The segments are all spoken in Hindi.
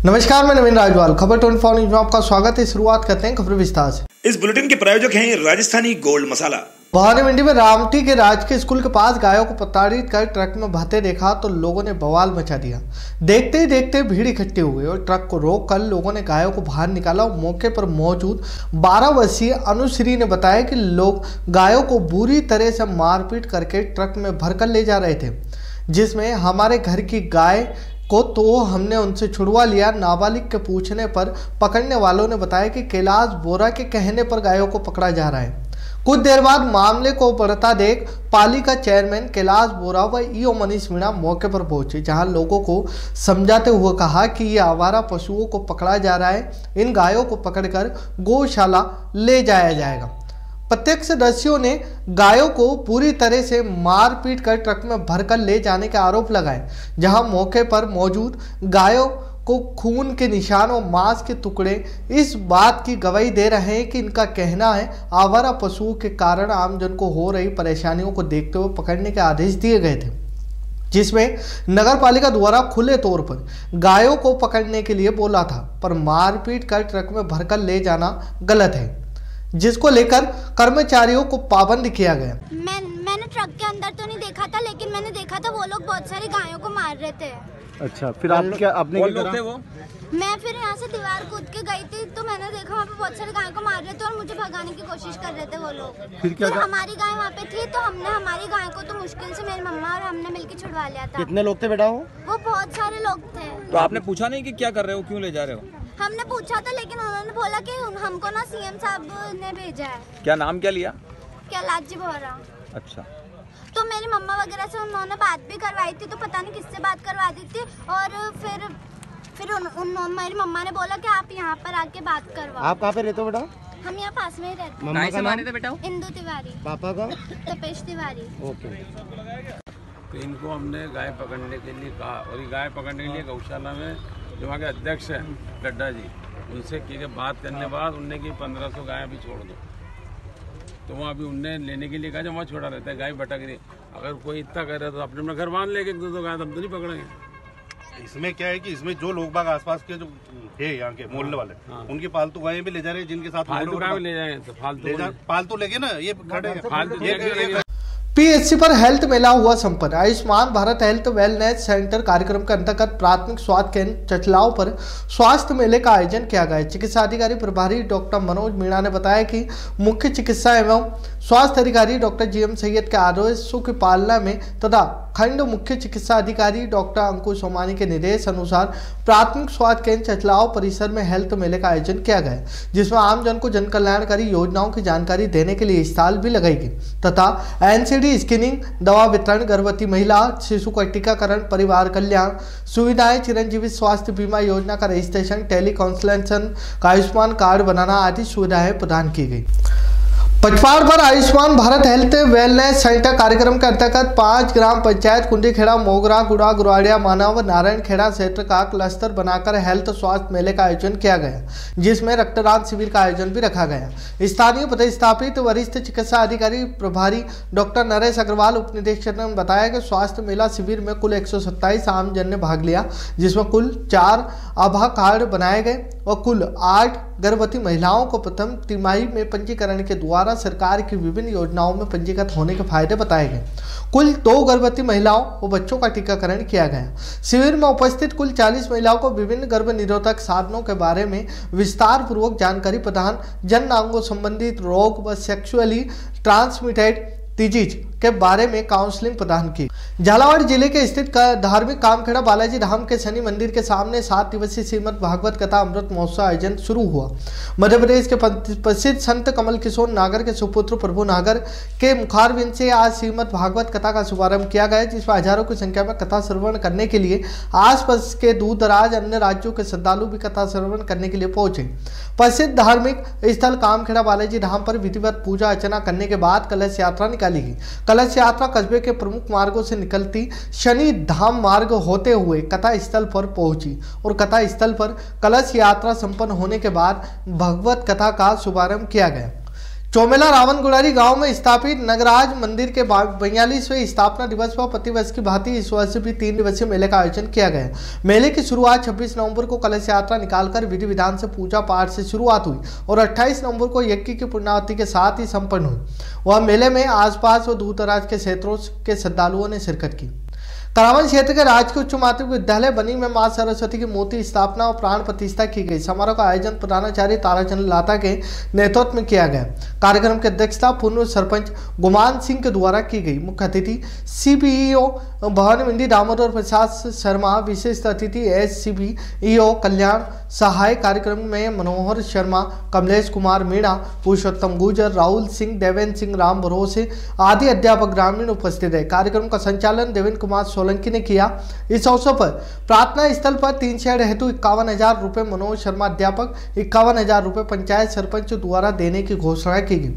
नमस्कार, मैं नवीन राजवाल। खबर 24 न्यूज में आपका स्वागत है। शुरुआत करते हैं खबर विस्तार से। इस बुलेटिन के प्रायोजक हैं राजस्थानी गोल्ड मसाला। भवानी मंडी में रामटी के राजकीय स्कूल के पास गायों को प्रताड़ित कर ट्रक में भरते देखा तो लोगों ने बवाल मचा दिया। देखते ही देखते भीड़ इकट्ठी हो गई और ट्रक को रोक कर लोगों ने गायों को बाहर निकाला। और मौके पर मौजूद 12 वर्षीय अनुश्री ने बताया कि लोग गायों को बुरी तरह से मारपीट करके ट्रक में भरकर ले जा रहे थे, जिसमें हमारे घर की गाय को तो हमने उनसे छुड़वा लिया। नाबालिग के पूछने पर पकड़ने वालों ने बताया कि कैलाश बोरा के कहने पर गायों को पकड़ा जा रहा है। कुछ देर बाद मामले को बढ़ता देख पालिका चेयरमैन कैलाश बोरा व ईओ मनीष मीणा मौके पर पहुंचे, जहां लोगों को समझाते हुए कहा कि ये आवारा पशुओं को पकड़ा जा रहा है, इन गायों को पकड़कर गौशाला ले जाया जाएगा। प्रत्यक्षदर्शियों ने गायों को पूरी तरह से मार पीट कर ट्रक में भरकर ले जाने के आरोप लगाए, जहां मौके पर मौजूद गायों को खून के निशान और मांस के टुकड़े इस बात की गवाही दे रहे हैं कि इनका कहना है आवारा पशुओं के कारण आमजन को हो रही परेशानियों को देखते हुए पकड़ने के आदेश दिए गए थे, जिसमें नगर पालिका द्वारा खुले तौर पर गायों को पकड़ने के लिए बोला था, पर मारपीट कर ट्रक में भरकर ले जाना गलत है, जिसको लेकर कर्मचारियों को पाबंद किया गया। मैंने ट्रक के अंदर तो नहीं देखा था, लेकिन मैंने देखा था वो लोग बहुत सारी गायों को मार रहे थे। अच्छा, फिर आप क्या आपने क्या करा? वो मैं फिर यहाँ से दीवार कूद के गई थी, तो मैंने देखा वहाँ पे बहुत सारी गायों को मार रहे थे और मुझे भगाने की कोशिश कर रहे थे वो लोग। फिर हमारी गाय वहाँ पे थी, तो हमने हमारी गाय को तो मुश्किल से मेरी मम्मा और हमने मिलकर छुड़वा लिया था। कितने लोग थे बेटा? वो बहुत सारे लोग थे। तो आपने पूछा नहीं कि क्या कर रहे हो, क्यों ले जा रहे हो? हमने पूछा था, लेकिन उन्होंने बोला कि हमको ना सीएम साहब ने भेजा है। क्या नाम क्या लिया? कैलाश बोरा। अच्छा, तो मेरी मम्मा वगैरह से उन्होंने बात भी करवाई थी, तो पता नहीं किससे बात करवा दी थी। और फिर मेरी मम्मा ने बोला कि आप यहाँ पर आके बात करवाओ। आप कहाँ पे रहते हो बेटा? हम यहाँ पास में ही रहते हैं। मम्मा का नाम थे बेटा? इंदु तिवारी। पापा का? तपेश तिवारी। ओके। तो इनको हमने गाय पकड़ने के लिए कहा, और ये गाय पकड़ने के लिए गौशाला में जो वहाँ के अध्यक्ष हैं गड्ढा जी, उनसे की बात करने के बाद उनने की 1500 गाय अभी छोड़ दो। तो वहाँ अभी उनने लेने के लिए कहा, जब वहाँ छोड़ा रहता है गाय भटक रही। अगर कोई इतना कर रहा है तो अपने अपना घर मान लेके तो गाय हम तो नहीं पकड़ेंगे। इसमें क्या है कि इसमें जो लोग बाग आसपास के जो है यहाँ के मोहल्ले वाले, उनकी पालतू गायें भी ले जा रहे हैं, जिनके साथ फालतू गाय ले जाएंगे तो पालतू लेके ना ये खड़े फालतू। पीएचसी पर हेल्थ मेला हुआ संपन्न। Ayushman Bharat health wellness centre कार्यक्रम के अंतर्गत प्राथमिक स्वास्थ्य केंद्र चचलाव पर स्वास्थ्य मेले का आयोजन किया गया। चिकित्सा अधिकारी प्रभारी डॉक्टर मनोज मीणा ने बताया कि मुख्य चिकित्सा एवं स्वास्थ्य अधिकारी डॉक्टर जीएम सैयद के आदेशों की पालना में तथा खंड मुख्य चिकित्सा अधिकारी डॉक्टर अंकुश सोमानी के निर्देश अनुसार प्राथमिक स्वास्थ्य केंद्र चचलाव परिसर में हेल्थ मेले का आयोजन किया गया, जिसमें आमजन को जन कल्याणकारी योजनाओं की जानकारी देने के लिए स्टॉल भी लगाई गई तथा एनसीडी स्क्रीनिंग, दवा वितरण, गर्भवती महिला शिशु का टीकाकरण, परिवार कल्याण सुविधाएं, चिरंजीवी स्वास्थ्य बीमा योजना का रजिस्ट्रेशन, टेली कंसल्टेशन का आयुष्मान कार्ड बनाना आदि सुविधाएं प्रदान की गई। पचवाड़ पर Ayushman Bharat health wellness centre कार्यक्रम के अंतर्गत 5 ग्राम पंचायत कुंडीखेड़ा, मोगरा, गुड़ा, गुराड़िया, मानव, नारायणखेड़ा क्षेत्र का क्लस्टर बनाकर हेल्थ स्वास्थ्य मेले का आयोजन किया गया, जिसमें रक्तदान शिविर का आयोजन भी रखा गया। स्थानीय प्रतिस्थापित वरिष्ठ चिकित्सा अधिकारी प्रभारी डॉक्टर नरेश अग्रवाल उप निदेशक ने बताया कि स्वास्थ्य मेला शिविर में कुल 127 आमजन ने भाग लिया, जिसमें कुल 4 आभा कार्ड बनाए गए और कुल 8 गर्भवती महिलाओं को प्रथम तिमाही में पंजीकरण के द्वारा सरकार की विभिन्न योजनाओं में पंजीकृत होने के फायदे बताए गए। कुल 2 गर्भवती महिलाओं और बच्चों का टीकाकरण किया गया। शिविर में उपस्थित कुल 40 महिलाओं को विभिन्न गर्भ निरोधक साधनों के बारे में विस्तार पूर्वक जानकारी प्रदान, जन अंगों संबंधित रोग व सेक्सुअली ट्रांसमिटेड डिजीज के बारे में काउंसलिंग प्रदान की। झालावाड़ जिले के स्थित धार्मिक कामखेड़ा बालाजी धाम के शनि मंदिर के सामने 7 दिवसीय श्रीमद भागवत कथा अमृत महोत्सव आयोजन शुरू हुआ। मध्य प्रदेश के प्रसिद्ध संत कमल किशोर नागर के सुपुत्र प्रभु नागर के मुखारविंद से आज श्रीमद भागवत कथा का शुभारंभ किया गया, जिसमें हजारों की संख्या में कथा श्रवण करने के लिए आसपास के दूर दराज अन्य राज्यों के श्रद्धालु भी कथा श्रवण करने के लिए पहुंचे। प्रसिद्ध धार्मिक स्थल कामखेड़ा बालाजी धाम पर विधिवत पूजा अर्चना करने के बाद कलश यात्रा निकाली गई। कलश यात्रा कस्बे के प्रमुख मार्गों से निकलती शनि धाम मार्ग होते हुए कथा स्थल पर पहुंची और कथा स्थल पर कलश यात्रा संपन्न होने के बाद भगवत कथा का शुभारंभ किया गया। चौमेला रावणगुड़ारी गांव में स्थापित नगराज मंदिर के 42वें स्थापना दिवस पर प्रतिवर्ष की भांति इस वर्ष भी 3 दिवसीय मेले का आयोजन किया गया। मेले की शुरुआत 26 नवंबर को कलश यात्रा निकालकर विधि विधान से पूजा पाठ से शुरुआत हुई और 28 नवंबर को यज्ञ की पुण्यावती के साथ ही संपन्न हुई। वह मेले में आसपास व दूर दराज के क्षेत्रों के श्रद्धालुओं ने शिरकत की। करावन क्षेत्र के राजकीय उच्च माध्यमिक विद्यालय बनी में मां सरस्वती की मूर्ति स्थापना और प्राण प्रतिष्ठा की गई। समारोह का आयोजन प्रधानाचार्य ताराचंद लाता के नेतृत्व में किया गया। कार्यक्रम की अध्यक्षता पूर्व सरपंच गुमान सिंह के द्वारा की गई। मुख्य अतिथि CPEO भवन मंडी दामोदर प्रसाद शर्मा, विशिष्ट अतिथि SCPEO कल्याण सहाय। कार्यक्रम में मनोहर शर्मा, कमलेश कुमार मीणा, पुरुषोत्तम गुजर, राहुल सिंह, देवेंद्र सिंह, राम भरोसे आदि अध्यापक ग्रामीण उपस्थित है। कार्यक्रम का संचालन देवेंद्र कुमार सोलंकी ने किया। इस अवसर पर प्रार्थना स्थल पर 3 शेड हेतु 51,000 रुपये मनोज शर्मा अध्यापक, 51,000 रुपये पंचायत सरपंच द्वारा देने की घोषणा की गई।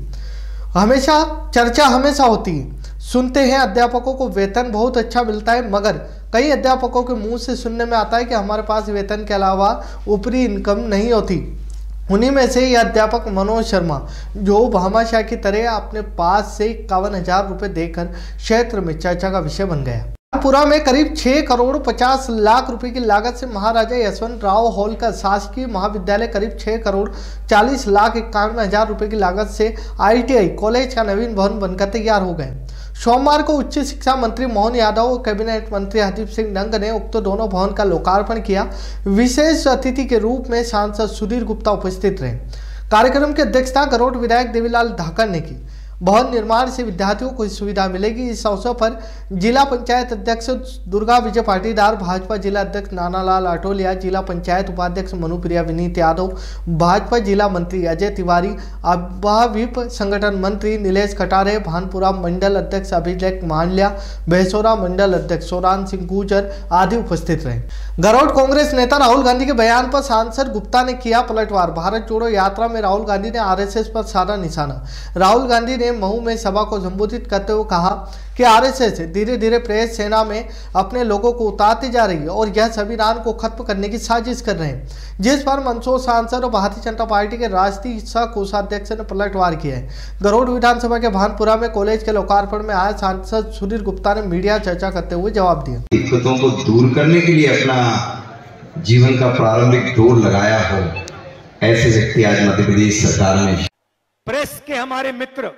चर्चा हमेशा होती है, सुनते हैं अध्यापकों को वेतन बहुत अच्छा मिलता है, मगर कई अध्यापकों के मुंह से सुनने में आता है कि हमारे पास वेतन के अलावा ऊपरी इनकम नहीं होती। उन्हीं में से यह अध्यापक मनोज शर्मा, जो भामाशाह की तरह अपने पास से 51,000 रुपये देकर क्षेत्र में चर्चा का विषय बन गया। पूरा में करीब 6 करोड़ 50 लाख रुपए की लागत से महाराजा यशवंत राव हॉल का शासकीय महाविद्यालय करीब 6 करोड़ 40 लाख 51,000 रुपए की लागत से ITI कॉलेज का नवीन भवन बनकर तैयार हो गए। सोमवार को उच्च शिक्षा मंत्री मोहन यादव और कैबिनेट मंत्री हरदीप सिंह डंग ने उक्त दोनों भवन का लोकार्पण किया। विशेष अतिथि के रूप में सांसद सुधीर गुप्ता उपस्थित रहे। कार्यक्रम की अध्यक्षता गरोट विधायक देवीलाल धाकर ने की। भवन निर्माण से विद्यार्थियों को सुविधा मिलेगी। इस अवसर पर जिला पंचायत अध्यक्ष दुर्गा विजय पाटीदार, भाजपा जिला अध्यक्ष नानालाल आटोलिया, जिला पंचायत उपाध्यक्ष मनुप्रिया विनीत यादव, भाजपा जिला मंत्री अजय तिवारी, विप संगठन मंत्री नीलेश कटारे, भानपुरा मंडल अध्यक्ष अभिषेक मांडलिया, भैंसोरा मंडल अध्यक्ष सोरान सिंह गुजर आदि उपस्थित रहे। गरोट कांग्रेस नेता राहुल गांधी के बयान पर सांसद गुप्ता ने किया पलटवार। भारत जोड़ो यात्रा में राहुल गांधी ने RSS पर साधा निशाना। राहुल गांधी महू में सभा को संबोधित करते हुए कहा कि RSS धीरे धीरे प्रेस सेना में अपने लोगों को उतारती जा रही है और यह संविधान को खत्म करने की साजिश कर रहे हैं, जिस पर मंदसौर सांसद और भारतीय जनता पार्टी के राष्ट्रीय सह कोषाध्यक्ष ने पलटवार किया है। गरोड़ विधानसभा के भानपुरा में कॉलेज के लोकार्पण में आए सांसद सुधीर गुप्ता ने मीडिया चर्चा करते हुए जवाब दिया। दिक्कतों को दूर करने के लिए अपना जीवन का प्रारंभिक दौर लगाया हो, ऐसे व्यक्ति आज मध्य प्रदेश सरकार में। प्रेस के हमारे मित्र,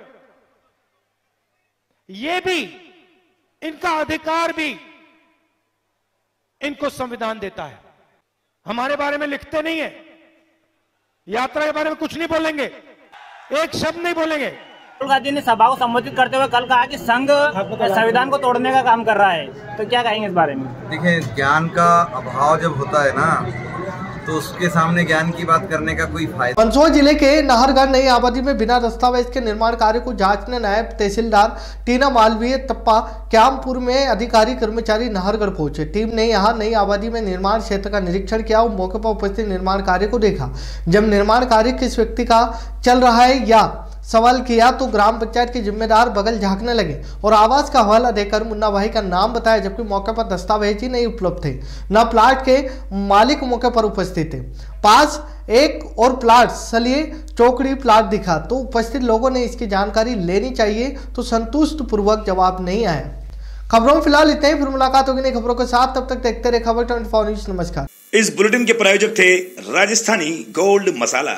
ये भी इनका अधिकार भी इनको संविधान देता है। हमारे बारे में लिखते नहीं है, यात्रा के बारे में कुछ नहीं बोलेंगे, एक शब्द नहीं बोलेंगे। राहुल गांधी ने सभा को संबोधित करते हुए कल कहा कि संघ संविधान को तोड़ने का काम कर रहा है, तो क्या कहेंगे इस बारे में? देखिए, ज्ञान का अभाव जब होता है ना, तो उसके सामने ज्ञान की बात करने का कोई फायदा। मंदसौर जिले के नाहरगढ़ नई आबादी में बिना दस्तावेज के निर्माण कार्य को जांचने नायब तहसीलदार टीना मालवीय तप्पा क्यामपुर में अधिकारी कर्मचारी नाहरगढ़ पहुंचे। टीम ने यहां नई आबादी में निर्माण क्षेत्र का निरीक्षण किया और मौके पर उपस्थित निर्माण कार्य को देखा। जब निर्माण कार्य किस व्यक्ति का चल रहा है या सवाल किया तो ग्राम पंचायत के जिम्मेदार बगल झांकने लगे और आवास का हवाला देकर मुन्ना भाई का नाम बताया, जबकि मौके पर दस्तावेज ही नहीं उपलब्ध थे। न प्लाट के मालिक मौके पर उपस्थित थे। पास एक और प्लाट सलिए चौकड़ी प्लाट दिखा तो उपस्थित लोगों ने इसकी जानकारी लेनी चाहिए तो संतुष्ट पूर्वक जवाब नहीं आया। खबरों फिलहाल इतने ही, फिर मुलाकात होगी नई खबरों के साथ। तब तक देखते रहे खबर 24 न्यूज। नमस्कार। इस बुलेटिन के प्रायोजक थे राजस्थानी गोल्ड मसाला।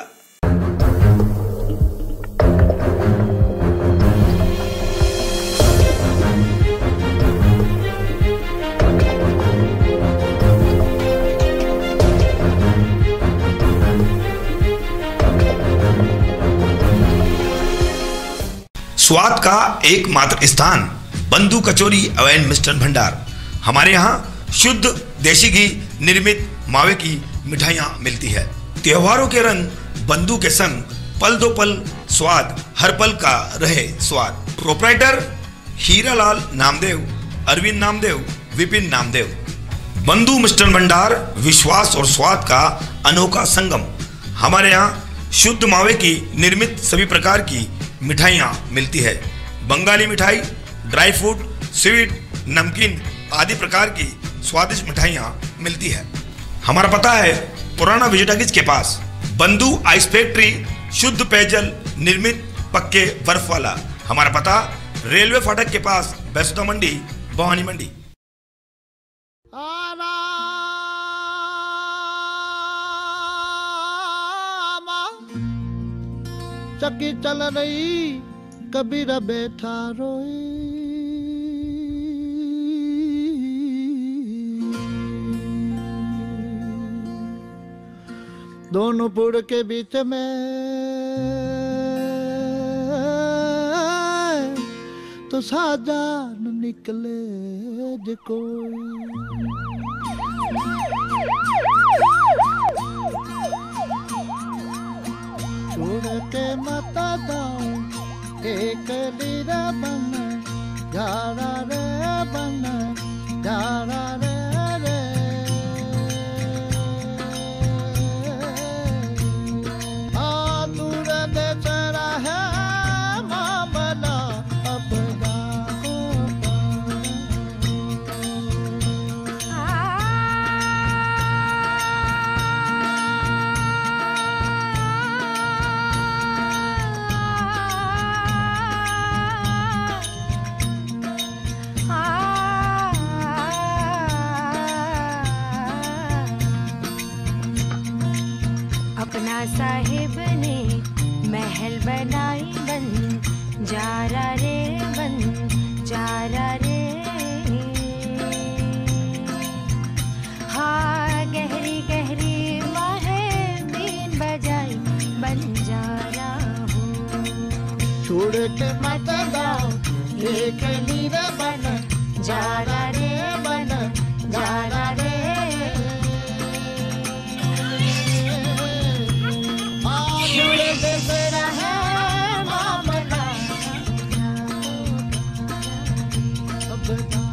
स्वाद का एकमात्र स्थान बंधु कचौरी एवं मिष्ठान भंडार। हमारे यहाँ शुद्ध देसी घी निर्मित मावे की मिठाइयाँ मिलती है। त्योहारों के रंग बंधु के संग पल दो पल स्वाद, हर पल का रहे स्वाद। प्रोपराइटर हीरालाल नामदेव, अरविंद नामदेव, विपिन नामदेव। बंधु मिष्ठान भंडार विश्वास और स्वाद का अनोखा संगम। हमारे यहाँ शुद्ध मावे की निर्मित सभी प्रकार की मिठाइयाँ मिलती है। बंगाली मिठाई, ड्राई फ्रूट, स्वीट, नमकीन आदि प्रकार की स्वादिष्ट मिठाइयाँ मिलती है। हमारा पता है पुराना विजय टाकीज के पास। बंधु आइस फैक्ट्री शुद्ध पेयजल निर्मित पक्के बर्फ वाला। हमारा पता रेलवे फाटक के पास वैष्णो मंडी, भवानी मंडी। चक्की चल रही कबीर बैठा रोई, दोनों पुड़ के बीच में तो साजान निकले जो कोई। छोड़ के मत जाओ एक लीरा बन जारा रे बन जारा रे रे। दूर देश रहे मामला अपना अपना साहिब ने महल बनाई बन जारा रे बन जारा रे। हाँ गहरी गहरी माहे बीन बजाई बन जारा हूँ। छोड़ के मत जाओ एक लीरा बन जारा रे बन जारा रे। मामला